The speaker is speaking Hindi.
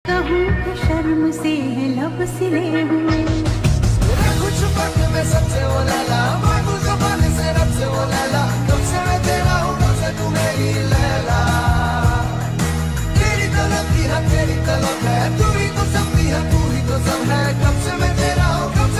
कहूँ कि शर्म से है लब सिले हुए, कुछ वक्त में सबसे वो लैला, मांगू ज़बान से रब से वो लैला, कब से मैं तेरा हूँ कब से तू मेरी।